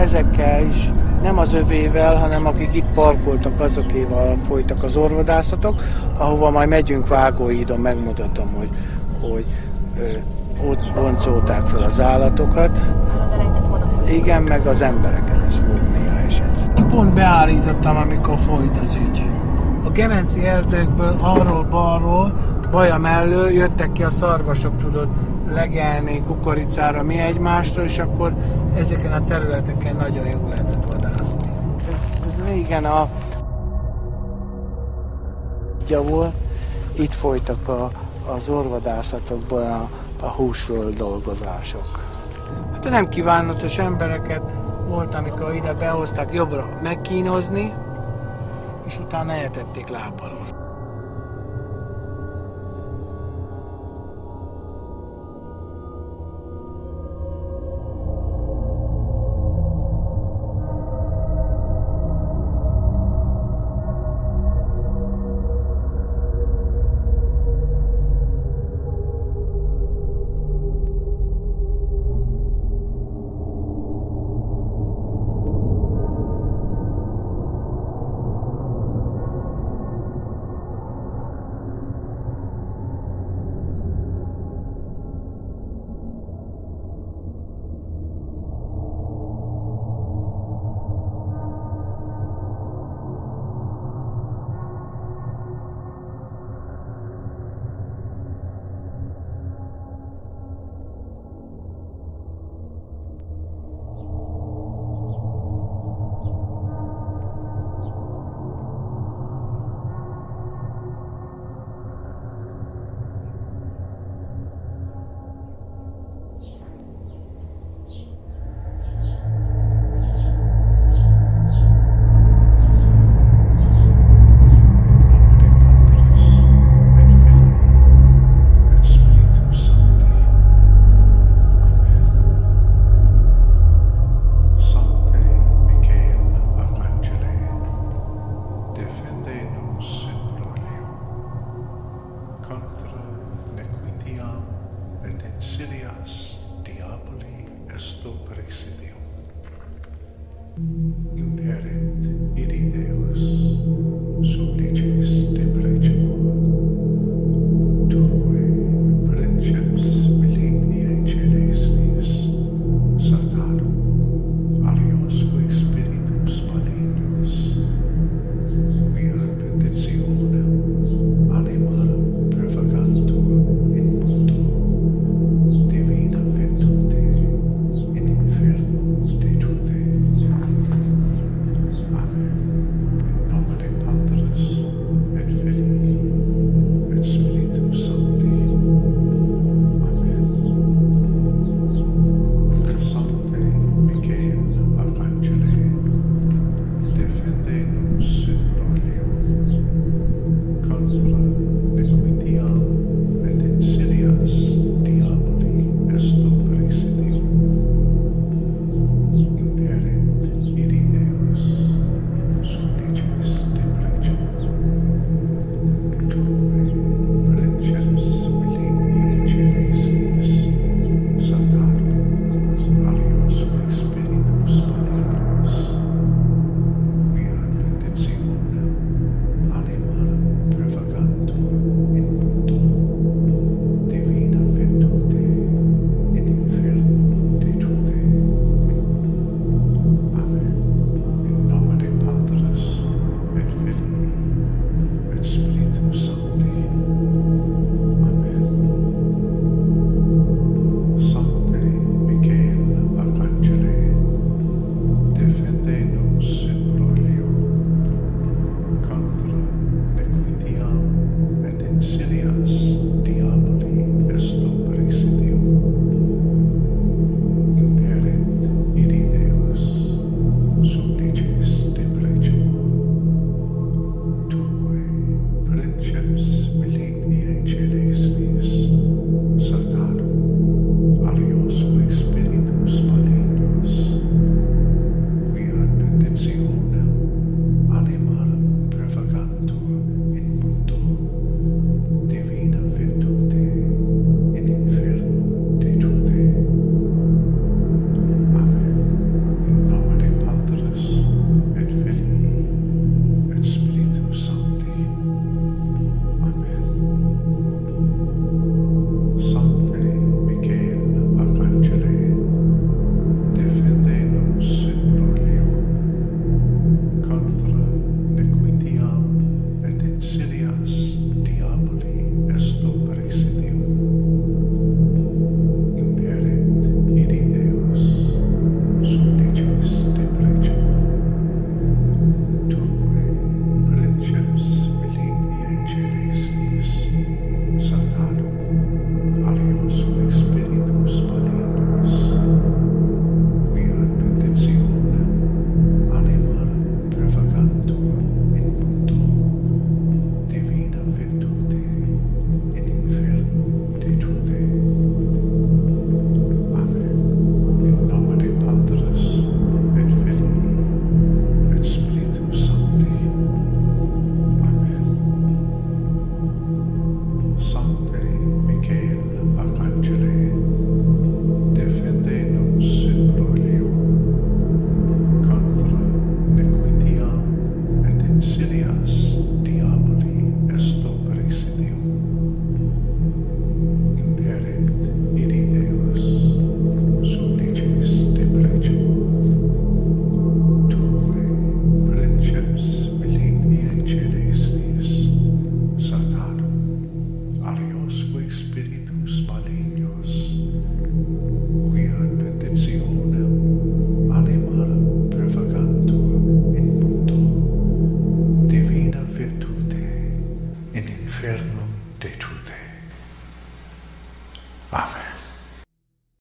ezekkel is, nem az övével, hanem akik itt parkoltak, azokéval folytak az orvadászatok, ahova majd megyünk Vágóhídon, megmutatom, hogy ott boncolták fel az állatokat. Igen, meg az embereket is volt néha eset. Én pont beállítottam, amikor folyt az ügy. A Gemenci erdőkből, arról-balról, Baja mellől jöttek ki a szarvasok, tudod, legelni kukoricára mi egymásra, és akkor ezeken a területeken nagyon jól lehetett vadászni. Ez régen volt, itt folytak az orvadászatokban a húsról dolgozások. Hát nem kívánatos embereket volt, amikor ide behozták jobbra megkínozni, és utána eltették lábbal. Imperit id Deus.